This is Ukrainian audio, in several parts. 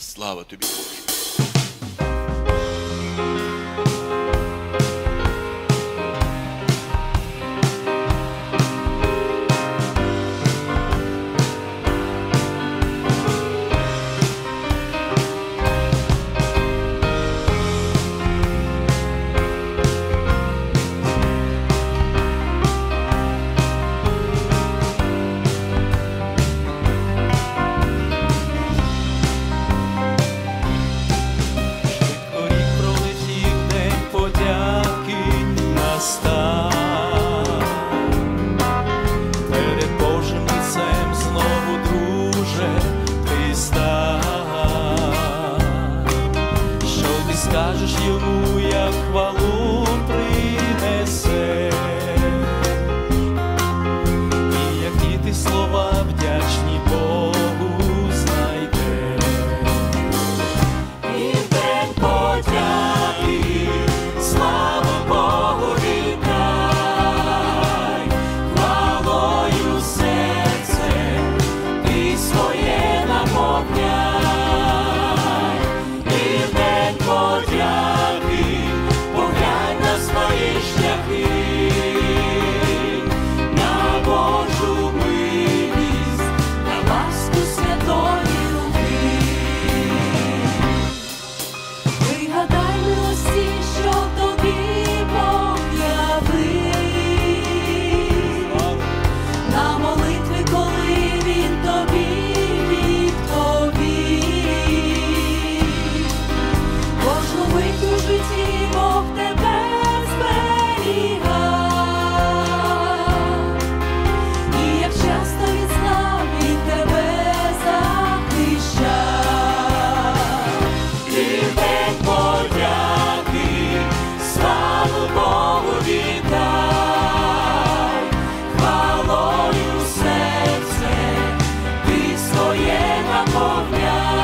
Слава тобі, Боже! Скажеш йому, як хвалу принесе, і які ти слова вдячні Богу знайде. І в день подяки славу Богу віддай, хвалою серце ти своє наповняй. Поглянь на свої шляхи, на Божу милість, на ласку святої руки. Пригадай милості, що тобі Бог явив, на молитви, коли Він тобі відповів. Кожну мить у житті Бог тебе зберігав, і як часто Він знав, Він тебе захищав. І в день подяки славу Богу віддай, хвалою серце ти своє наповняй.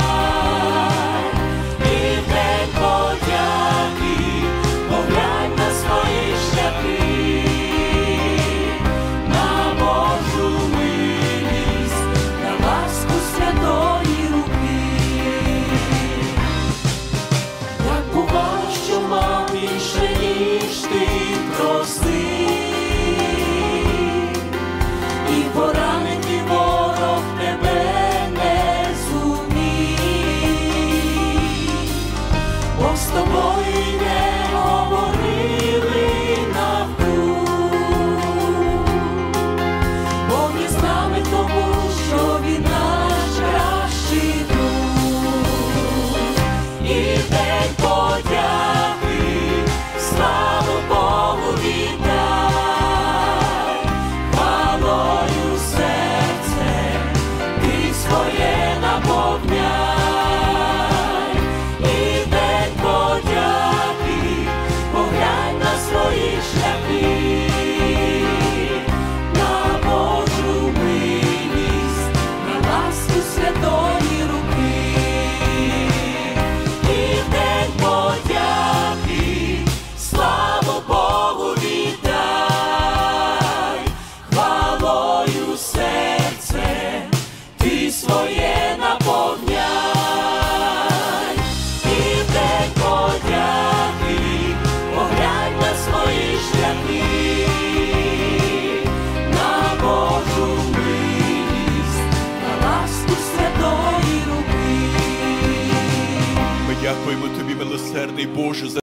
З тобою не говорили навкруг, Бог є з нами, тому що Він наш кращий друг. І в день подяки славу Богу віддай, хвалою серце ти своє наповняй. Своє наповняй, і в день подяки поглянь на свої шляхи, на Божу милість, на ласку святої руки. Ми дякуємо тобі, милосердний Боже, за